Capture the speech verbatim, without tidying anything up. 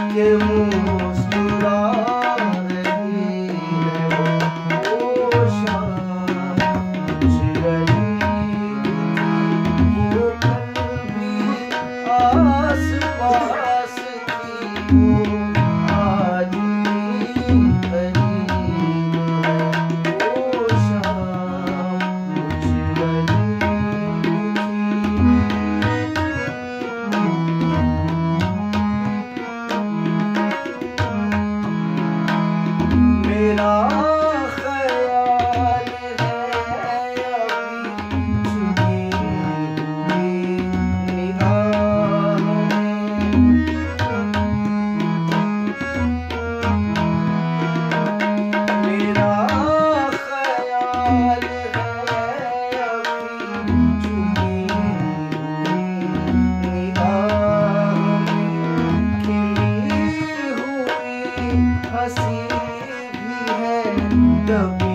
के मुस्कुरा रही है वो शाम मुझ रही थी। वो पल भी आस पास थी वो आज भी करीब है वो शाम मुझ रही मेरा ख्याल है अभी छुपी हुई निगाह में। मेरा ख्याल है अभी छुपी हुई निगाह में। खिली हुई हंसी भी है दबी